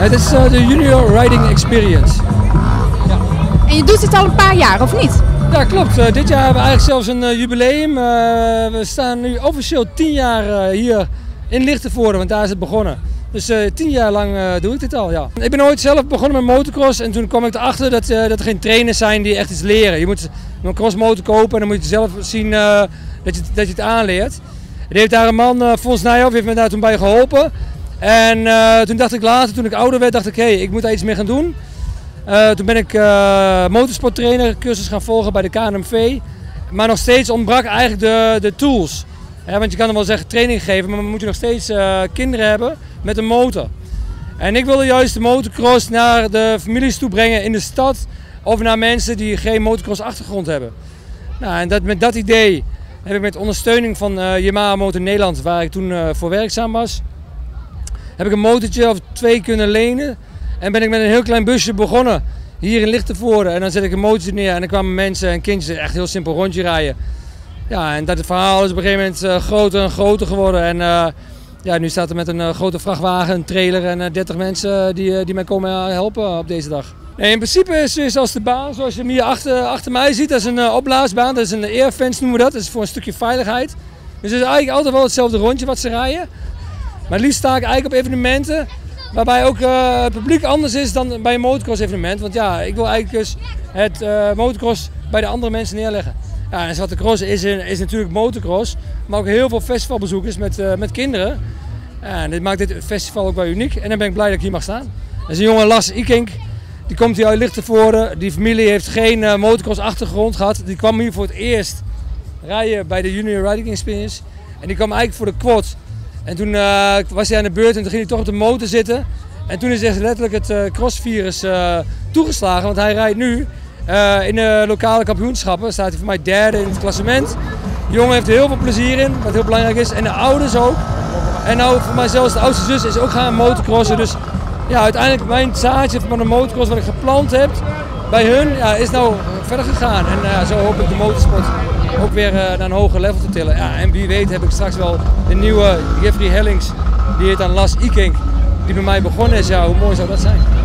Het is de Junior Riding Experience. Ja. En je doet dit al een paar jaar, of niet? Ja, klopt. Dit jaar hebben we eigenlijk zelfs een jubileum. We staan nu officieel 10 jaar hier in Lichtenvoorde, want daar is het begonnen. Dus 10 jaar lang doe ik dit al, ja. Ik ben ooit zelf begonnen met motocross en toen kwam ik erachter dat er geen trainers zijn die echt iets leren. Je moet een crossmotor kopen en dan moet je zelf zien dat je het aanleert. Er heeft daar een man, Fons Nijhoff, heeft me daar toen bij geholpen. En toen dacht ik later, toen ik ouder werd, dacht ik, hé, ik moet daar iets mee gaan doen. Toen ben ik motorsporttrainer cursus gaan volgen bij de KNMV. Maar nog steeds ontbrak eigenlijk de tools. Want je kan er wel zeggen training geven, maar dan moet je nog steeds kinderen hebben met een motor. En ik wilde juist de motocross naar de families toe brengen in de stad of naar mensen die geen motocross achtergrond hebben. Nou, en met dat idee heb ik met ondersteuning van Yamaha Motor Nederland, waar ik toen voor werkzaam was, heb ik een motortje of 2 kunnen lenen. En ben ik met een heel klein busje begonnen hier in Lichtenvoorde. En dan zet ik een motortje neer en dan kwamen mensen en kindjes echt heel simpel rondje rijden. Ja, en dat het verhaal is op een gegeven moment groter en groter geworden. En ja, nu staat er met een grote vrachtwagen, een trailer en 30 mensen die mij komen helpen op deze dag. Nee, in principe is het zoals de baan, zoals je hem hier achter mij ziet, dat is een opblaasbaan. Dat is een airfence noemen we dat. Dat is voor een stukje veiligheid. Dus het is eigenlijk altijd wel hetzelfde rondje wat ze rijden. Maar het liefst sta ik eigenlijk op evenementen waarbij ook het publiek anders is dan bij een motocross evenement. Want ja, ik wil eigenlijk dus het motocross bij de andere mensen neerleggen. Ja, en Zwarte Cross is natuurlijk motocross, maar ook heel veel festivalbezoekers met kinderen. Ja, en dit maakt dit festival ook wel uniek en dan ben ik blij dat ik hier mag staan. Dat is een jongen, Lars Ikink, die komt hier uit Lichtenvoorde. Die familie heeft geen motocross achtergrond gehad. Die kwam hier voor het eerst rijden bij de Junior Riding Experience. En die kwam eigenlijk voor de quad. En toen was hij aan de beurt en toen ging hij toch op de motor zitten. En toen is echt letterlijk het crossvirus toegeslagen, want hij rijdt nu in de lokale kampioenschappen. Staat hij voor mij 3e in het klassement. De jongen heeft er heel veel plezier in, wat heel belangrijk is. En de ouders ook. En nou voor mij zelfs de oudste zus is ook gaan motocrossen. Dus ja, uiteindelijk mijn zaadje van de motocross wat ik geplant heb bij hun, ja, is nou verder gegaan. En zo hoop ik de motorsport ook weer naar een hoger level te tillen. Ja, en wie weet heb ik straks wel de nieuwe Jeffrey Hellings, die heet dan Lars Ikink, die bij mij begonnen is. Ja, hoe mooi zou dat zijn?